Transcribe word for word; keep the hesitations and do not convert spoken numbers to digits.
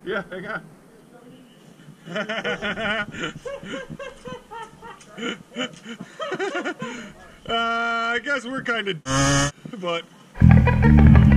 Yeah, hang on. uh, I guess we're kind of, but.